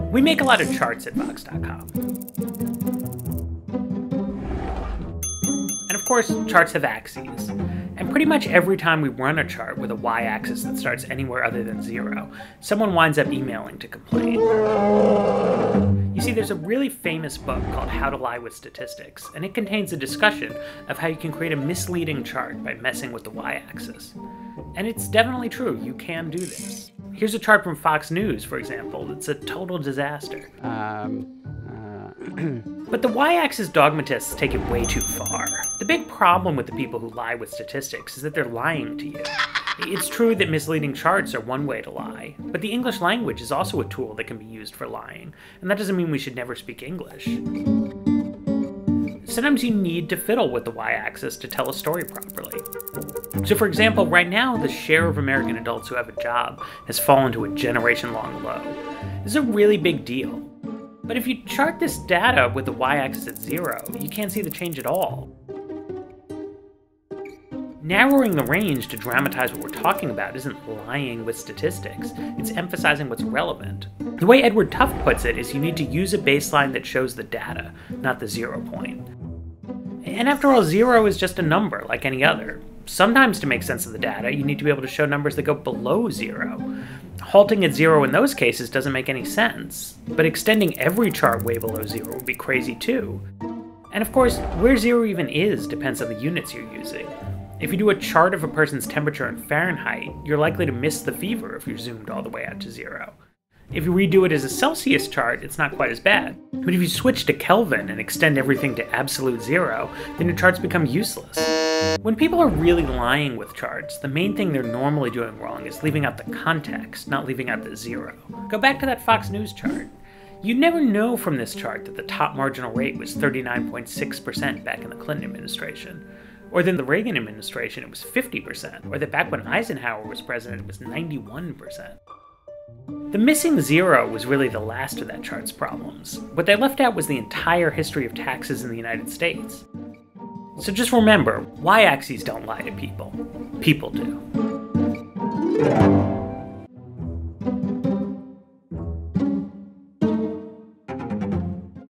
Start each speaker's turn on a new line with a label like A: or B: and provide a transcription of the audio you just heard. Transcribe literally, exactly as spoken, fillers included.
A: We make a lot of charts at Vox dot com. And of course, charts have axes. And pretty much every time we run a chart with a y-axis that starts anywhere other than zero, someone winds up emailing to complain. You see, there's a really famous book called How to Lie with Statistics, and it contains a discussion of how you can create a misleading chart by messing with the y-axis. And it's definitely true, you can do this. Here's a chart from Fox News, for example, that's a total disaster. Um... But the y-axis dogmatists take it way too far. The big problem with the people who lie with statistics is that they're lying to you. It's true that misleading charts are one way to lie, but the English language is also a tool that can be used for lying, and that doesn't mean we should never speak English. Sometimes you need to fiddle with the y-axis to tell a story properly. So for example, right now, the share of American adults who have a job has fallen to a generation-long low. This is a really big deal. But if you chart this data with the y-axis at zero, you can't see the change at all. Narrowing the range to dramatize what we're talking about isn't lying with statistics, it's emphasizing what's relevant. The way Edward Tufte puts it is you need to use a baseline that shows the data, not the zero point. And after all, zero is just a number like any other. Sometimes to make sense of the data, you need to be able to show numbers that go below zero. Halting at zero in those cases doesn't make any sense, but extending every chart way below zero would be crazy too. And of course, where zero even is depends on the units you're using. If you do a chart of a person's temperature in Fahrenheit, you're likely to miss the fever if you're zoomed all the way out to zero. If you redo it as a Celsius chart, it's not quite as bad. But if you switch to Kelvin and extend everything to absolute zero, then your charts become useless. When people are really lying with charts, the main thing they're normally doing wrong is leaving out the context, not leaving out the zero. Go back to that Fox News chart. You'd never know from this chart that the top marginal rate was thirty-nine point six percent back in the Clinton administration, or that in the Reagan administration it was fifty percent, or that back when Eisenhower was president it was ninety-one percent. The missing zero was really the last of that chart's problems. What they left out was the entire history of taxes in the United States. So just remember, y-axes don't lie to people. People do.